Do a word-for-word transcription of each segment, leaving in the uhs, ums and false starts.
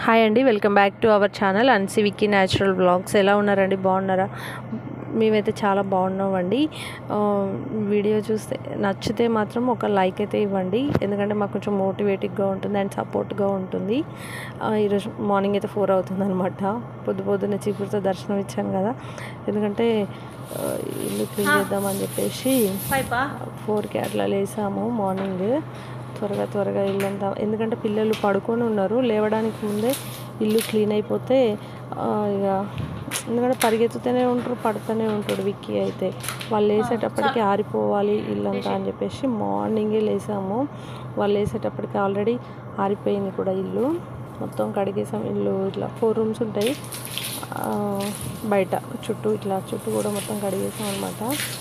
Hi అండి, welcome back to our channel అన్సి Vicky natural vlogs. ఎలా ఉన్నారండి? బాగున్నారా? మేమైతే చాలా బాగున్నామండి. వీడియో చూస్తే నచ్చితే మాత్రం ఒక లైక్ అయితే ఇవ్వండి, ఎందుకంటే మాకు కొంచెం మోటివేటివ్గా ఉంటుంది అండ్ సపోర్ట్గా ఉంటుంది. ఈరోజు మార్నింగ్ అయితే ఫోర్ అవుతుంది అనమాట. పొద్దు పొద్దున్న చీపురుతో దర్శనం ఇచ్చాను కదా, ఎందుకంటే ఇల్లు క్లీన్ చేద్దామని చెప్పేసి ఫోర్కి అట్లా లేసాము మార్నింగ్. త్వరగా త్వరగా ఇల్లంతా, ఎందుకంటే పిల్లలు పడుకొని ఉన్నారు, లేవడానికి ముందే ఇల్లు క్లీన్ అయిపోతే ఇక ఎందుకంటే పరిగెత్తుతూనే ఉంటారు, పడుతూనే ఉంటాడు విక్కీ అయితే. వాళ్ళు లేసేటప్పటికి ఆరిపోవాలి ఇల్లంతా అని చెప్పేసి మార్నింగే లేసాము. వాళ్ళు లేసేటప్పటికి ఆల్రెడీ ఆరిపోయింది కూడా ఇల్లు. మొత్తం కడిగేసాం. ఇల్లు ఇట్లా ఫోర్ రూమ్స్ ఉంటాయి, బయట చుట్టూ ఇట్లా చుట్టూ కూడా మొత్తం కడిగేసాం అనమాట.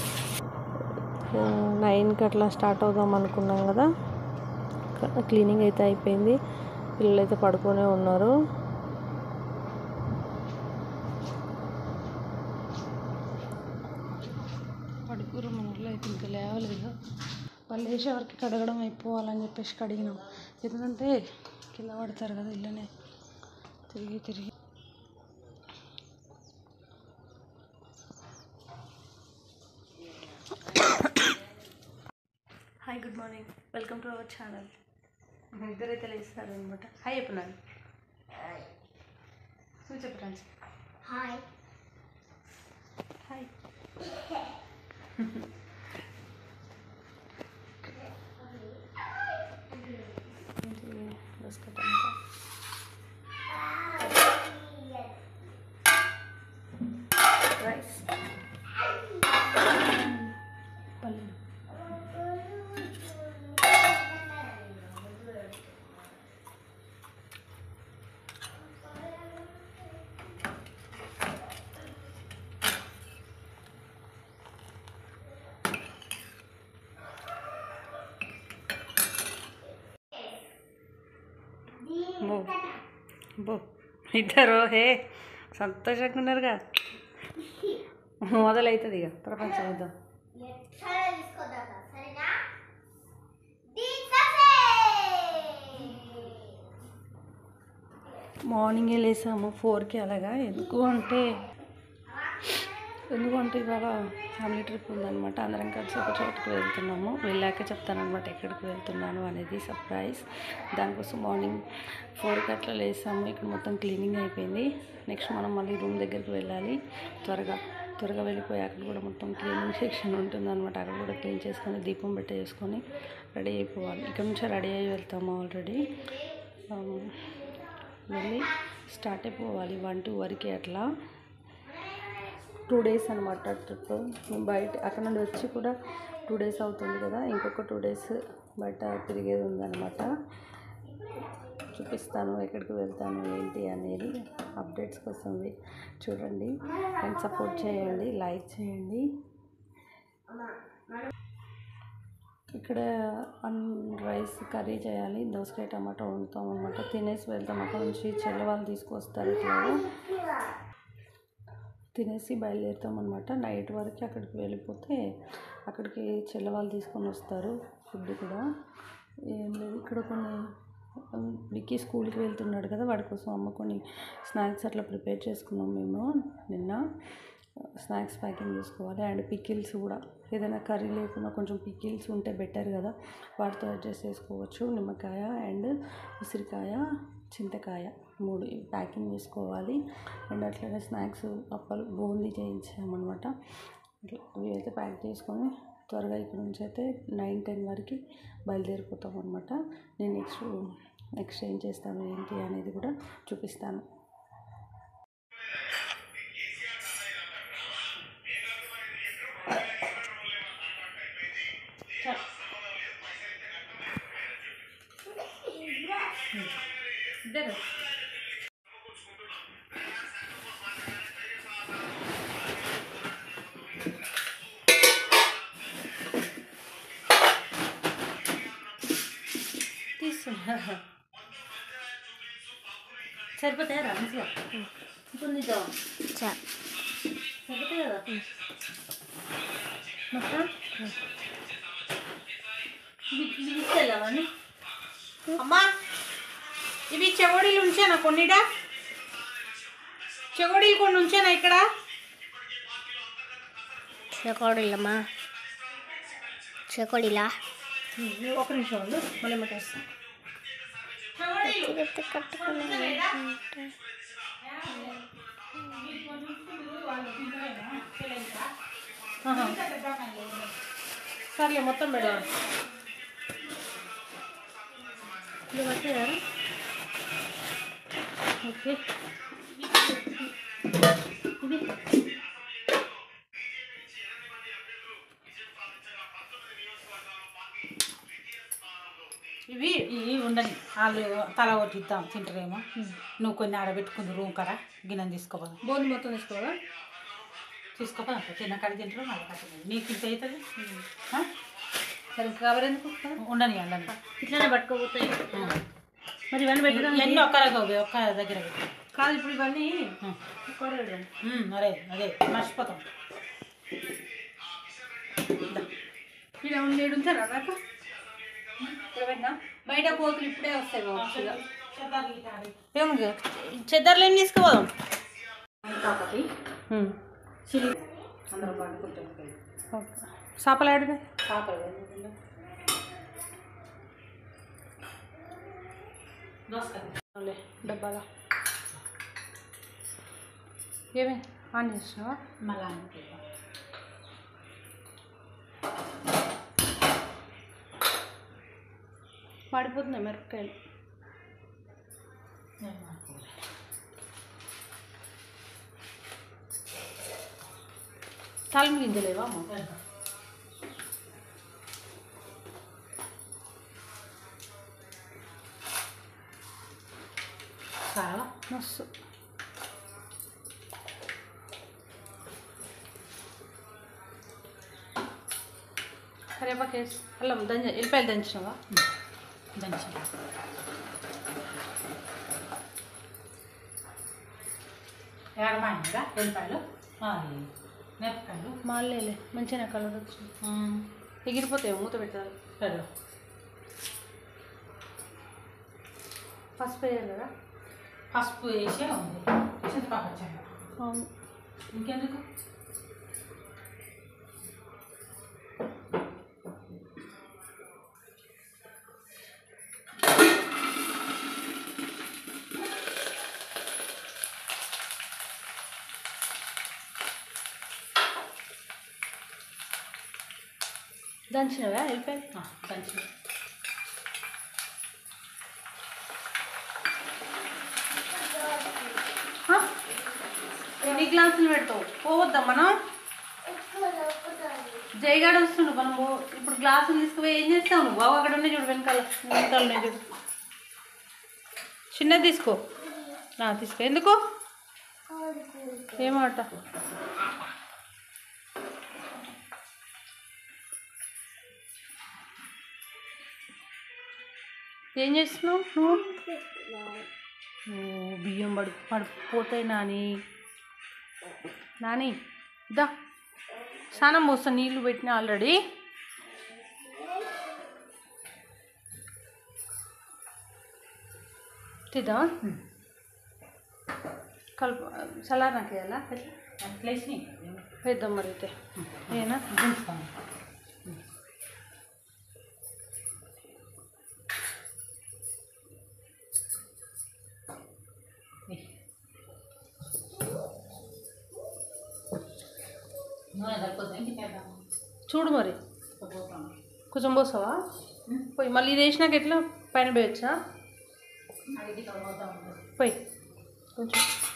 నైన్కి అట్లా స్టార్ట్ అవుదాం అనుకున్నాం కదా, క్లీనింగ్ అయితే అయిపోయింది. పిల్లలు అయితే పడుకొనే ఉన్నారు. పడుకోరు మన ఊళ్ళో అయితే ఇంకా లేవలేదు. వాళ్ళు వేసే వరకు కడగడం అయిపోవాలని చెప్పేసి కడిగినాం, ఎందుకంటే కింద పడతారు కదా ఇళ్ళనే తిరిగి తిరిగి. Hi, good morning, welcome to our channel. ఇద్దరైతే లేస్తారు అనమాట. హాయ్ చెప్పినాను, నువ్వు చెప్పరాను. Hi hi. రైస్ పల్లి బో బో ఇద్దరు హే సంతోషంగా ఉన్నారుగా. మొదలవుతుంది ఇక ప్రపంచం యుద్ధం. మార్నింగే లేసాము ఫోర్కి అలాగా. ఎందుకు అంటే ఎందుకంటే ఇవాళ ఫ్యామిలీ ట్రిప్ ఉందన్నమాట. అందరం కలిసి ఒక చోటుకు వెళ్తున్నాము. వెళ్ళాక చెప్తానమాట ఎక్కడికి వెళ్తున్నాను అనేది సర్ప్రైజ్. దానికోసం మార్నింగ్ ఫోర్కి అట్లా లేసాము. ఇక్కడ మొత్తం క్లీనింగ్ అయిపోయింది. నెక్స్ట్ మనం మళ్ళీ రూమ్ దగ్గరికి వెళ్ళాలి. త్వరగా త్వరగా వెళ్ళిపోయి అక్కడ కూడా మొత్తం క్లీనింగ్ సెక్షన్ ఉంటుందన్నమాట. అక్కడ కూడా క్లీన్ చేసుకొని దీపం పెట్టేసుకొని రెడీ అయిపోవాలి. ఇక్కడ నుంచే రెడీ అయ్యి వెళ్తాము. ఆల్రెడీ వెళ్ళి స్టార్ట్ అయిపోవాలి వన్ టూ వరకు అట్లా. టూ డేస్ అనమాట ట్రిప్. బయట అక్కడ నుండి వచ్చి కూడా టూ డేస్ అవుతుంది కదా, ఇంకొక టూ డేస్ బయట తిరిగేది ఉందన్నమాట. చూపిస్తాను ఎక్కడికి వెళ్తాను ఏంటి అనేది. అప్డేట్స్ కోసం చూడండి అండ్ సపోర్ట్ చేయండి, లైక్ చేయండి. ఇక్కడ అన్ రైస్ కర్రీ చేయాలి, దోసకాయ టమాటా వండుతాం అనమాట. తినేసి వెళ్తాం. అక్కడ నుంచి చెల్లె వాళ్ళు తీసుకొస్తారు. ఇట్లా తినేసి బయలుదేరుతాం అనమాట. నైట్ వరకు అక్కడికి వెళ్ళిపోతే అక్కడికి చెల్లె వాళ్ళు తీసుకొని వస్తారు ఫుడ్ కూడా. ఏం లేదు, ఇక్కడ కొన్ని విక్కీ స్కూల్కి వెళ్తున్నాడు కదా, వాడి కోసం అమ్మ కొన్ని స్నాక్స్ అట్లా ప్రిపేర్ చేసుకున్నాం మేము నిన్న. స్నాక్స్ ప్యాకింగ్ చేసుకోవాలి అండ్ పికిల్స్ కూడా. ఏదైనా కర్రీ లేకుండా కొంచెం పికిల్స్ ఉంటే బెటర్ కదా, వాటితో అడ్జస్ట్ చేసుకోవచ్చు. నిమ్మకాయ అండ్ ఉసిరికాయ, చింతకాయ మూడు ప్యాకింగ్ చేసుకోవాలి. అండ్ అట్లనే స్నాక్స్ అప్పలు బూందీ చేయించామన్నమాట. అట్లా ఇవి అయితే ప్యాక్ చేసుకొని త్వరగా ఇక్కడ నుంచి అయితే నైన్ టెన్ వరకు బయలుదేరిపోతాం అనమాట. నేను నెక్స్ట్ నెక్స్ట్ ఏం చేస్తాను ఏంటి అనేది కూడా చూపిస్తాను. ఇద్దరు తీసుకున్నా సరిపోతాయా మంచిగా ఇంకొన్ని సరిపోతాయి కదా మొత్తం. తీసుకెళ్ళామని అమ్మా ఇవి చెగోడీలు ఉంచానా కొన్నిడా చెగోడీలు కొన్ని ఉంచానా ఇక్కడ చెకోడీలమ్మా చెకోడీలా ఒక నిమిషం ఉండు మళ్ళీ మటేస్తాను. సర్లే మొత్తం పెడదాం. ఇది పట్టేదా? ఓకే ఇది ఇవి ఇవి ఉండని వాళ్ళు తల కొట్టిద్దాం తింటారేమో. నువ్వు కొన్ని ఆడబెట్టుకుంది రూమ్ కదా గిన్నెని తీసుకోపోదాం. బోంది మొత్తం తీసుకోవాలా? తీసుకోపోదాం చిన్న కడి తింటారు మళ్ళీ కట్టలేదు నీకు ఇంత అవుతుంది. సరే కవర్ ఎందుకు ఉండని అండి ఇట్లానే పట్టుకోపోతాయి. మరి ఇవన్నీ పెట్టడం ఎన్ని ఒక్కరగా ఒక్క దగ్గర పెట్టి కాదు. ఇప్పుడు ఇవన్నీ అరే అదే మర్చిపోతాం. ఇలా ఉండేడు ఉంచారా నాకు బయట కోతులు ఇప్పుడే వస్తాయి కావచ్చు. ఏముంది చెద్దర్లు ఏం తీసుకోదాం కాబట్టి చిల్లి అందరూ పండుకుంటాం. చేపలు ఆడితే చేపలు దోసకాయ డబ్బాలో ఏమి ఆన్ చేసినావా? మళ్ళా పడిపోతున్నాయి మిరపకాయలు. తాలింపు గింజలేవా అమ్మ? చాలా మస్తు కరివేపాకు వేసి అల్లం దంచ ఎల్లిపాయలు దంచినావా? దంచి ఏడమాయినరా ఎల్లిపాయలు మిరపకాయలు మాలేలే మంచిగా కలర్ వచ్చింది. ఎగిరిపోతాయి మూత పెట్టాలి. సరే పసుపు వేయాలి కదా? పసుపు వేసే ఉంది చింతపాకు వచ్చాను. అవును ఇంకెందుకు దంచినవా వెళ్ళిపోయి? దంచి ఎన్ని గ్లాసులు పెడతావు? పోవద్దా మనం? జయగాడు వస్తుండు మనం పో. ఇప్పుడు గ్లాసులు తీసుకుపోయి ఏం చేస్తావు నువ్వు? బాబు అక్కడ ఉన్నాయి చూడు వెనకాల వెనకాల ఉన్నాయి చూడు. చిన్నది తీసుకో. తీసుకో. ఎందుకు ఏమాట? ఏం చేస్తున్నావు నువ్వు? బియ్యం పడి పడిపోతాయి నాని. నాని దా స్నానం పోస్తా. నీళ్ళు పెట్టినా ఆల్రెడీ. తిదా కలుపు సలార్ నాకు వేయాలా? వేద్దాం మరి అయితే. ఏనా చూడు మరి కొంచెం పోసావా? పోయి మళ్ళీ ఇది వేసినాక ఎట్లా పైన పోయొచ్చా? పోయి కొంచెం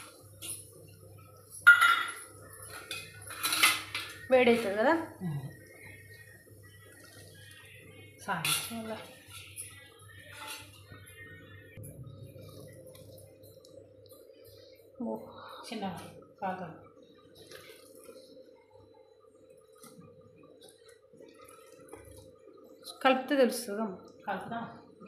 వేడవుతుంది కదా? చిన్న కాదు కలిపితే తెలుస్తుంది. కలుపుదా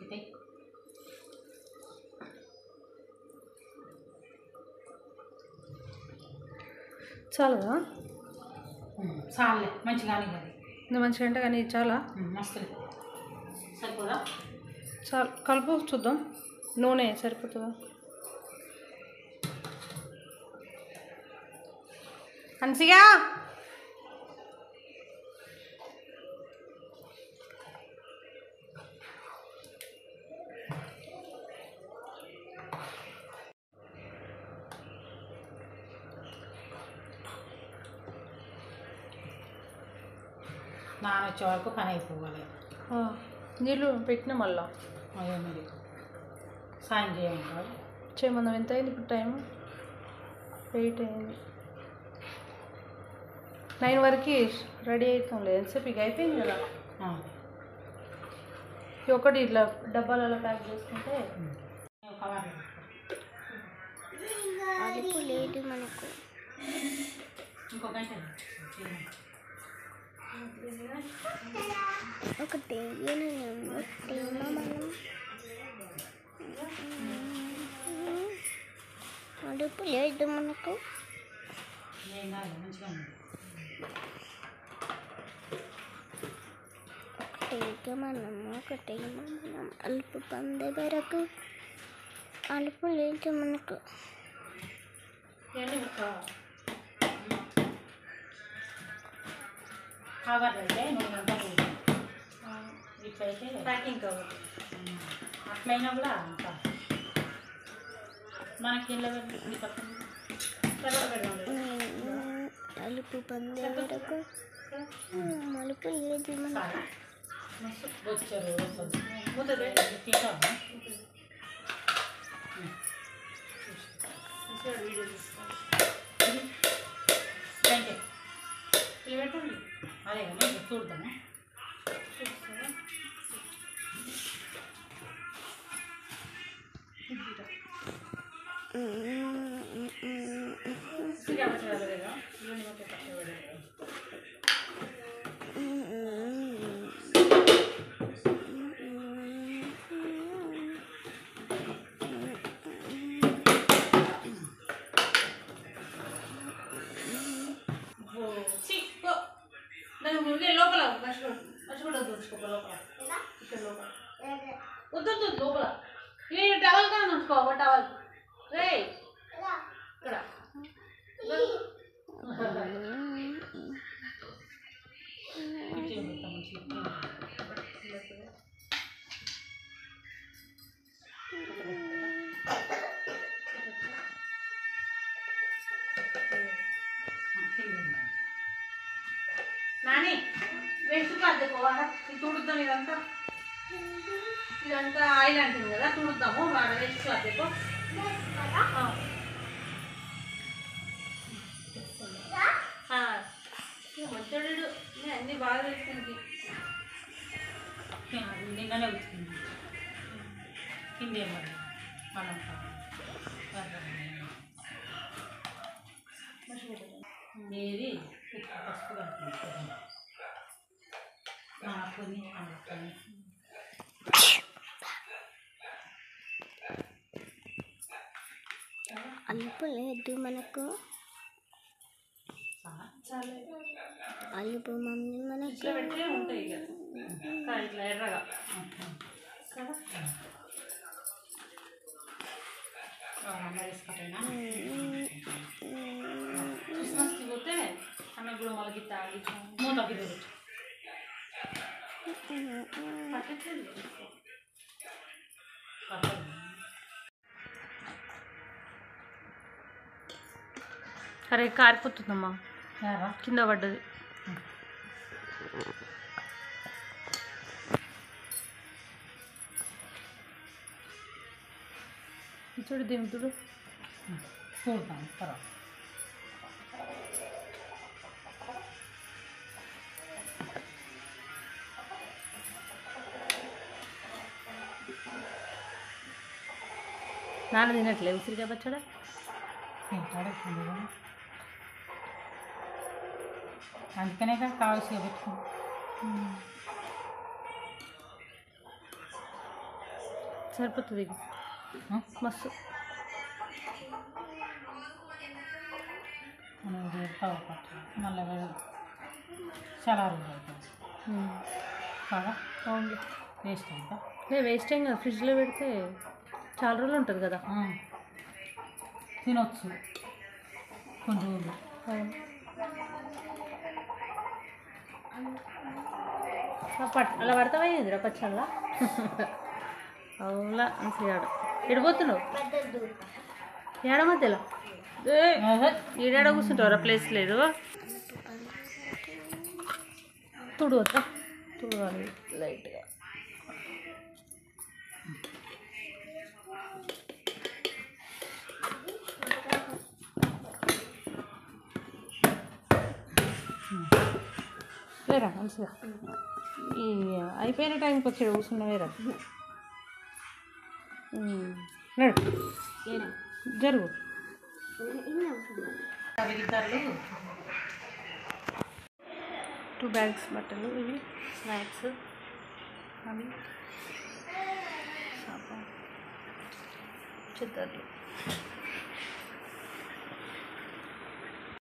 చాలదా? చాలే మంచిగానే కదా. ఇంత మంచిగా అంటే కానీ చాలా మస్తు సరిపోదా? చాలు కలుపు చూద్దాం. నూనె సరిపోతుందా? హన్సిగా నాన్న వచ్చే వరకు పని అయిపోవాలి. నీళ్ళు పెట్టిన మళ్ళా అదేమిటి సాయం చేయమంటారు. చేయమన్నాం. ఎంత అయింది ఇప్పుడు టైం? ఎయిట్ అయింది. నైన్ వరకు రెడీ అవుతాం లేదు ఎంతసేపు ఇక అయిపోయింది కదా. ఒకటి ఇట్లా డబ్బాలలో ప్యాక్ చేసుకుంటే అదుపు లేదు మనకు. ఇంకో గంట ఒకటి అదుపు లేదు మనకు. ఒకటి మనం ఒకటి మనం అలుపు పొందే వరకు అలుపు లేదు మనకు. కవర్ అయితే మూడు గంటలు ఇట్లయితే ప్యాకింగ్ కవర్ అట్లయినా కూడా అంత మనకి అలుపు పొందే వరకు మలుపు లేదు మనకు. వచ్చారు పెట్టండి. అదే కానీ చూడతాను. లోపల మర్చిపోవద్దు ఉంచుకో లోపల ఇక్కడ లోపల వద్దు వద్దు లోపల ఈ టవల్ కానీ ఉంచుకో ఒక టవల్ రే ఇక్కడ నాని వేస్ట్ కాదు పోవాలా ఇది తుడుద్దాం. ఇదంతా ఇదంతా ఆయిల్ అంటుంది కదా తుడుద్దాము. వాడ వేస్ట్ కాదు మంచోడు అన్నీ బాగా వేస్తుంది. నిన్ననే వచ్చింది కిందే మరి అలా ఏది పసుపు కలుపుకుంటాను కొన్ని కలుపుకొని అలుపు లేదు మనకు. అలుపు మమ్మీ మనకు ఉంటాయి ఇట్లా ఎర్రగా క్రిస్మస్కి పోతే అన్న కూడా మొలకి తాగి మూతకి అరే కారిపోతుందమ్మా కింద పడ్డది. చూడు దింపుడు చూద్దాం తర్వాత నాన్న తినట్లే ఉసిరికాయ పచ్చడా తింటాడు. అందుకనే కావాల్సిగా పెట్టుకుంటాం. సరిపోతుంది మస్తు. మళ్ళీ చలారు అవుతుంది బాగా అవును వేస్ట్ అంతా. లే వేస్ట్ ఏం కాదు ఫ్రిడ్జ్లో పెడితే చాలా రోజులు ఉంటుంది కదా. తినొచ్చు కొన్ని రోజులు. పట్ అలా పడతావయ్యేది రా పచ్చళ్ళ. అవులా అంటాడు. ఎడిపోతున్నావు ఏడ మధ్యలో ఈడాడ కూర్చుంటావు ప్లేస్ లేదు. తుడవద్దా తుడవాలి లైట్గా. లేరా మంచిగా ఈ అయిపోయిన టైంకి వచ్చి కూర్చున్నావేరా. నడు జరుగు. టూ బ్యాగ్స్ బట్టలు ఇవి స్నాక్స్ అవి చిత్తర్లు.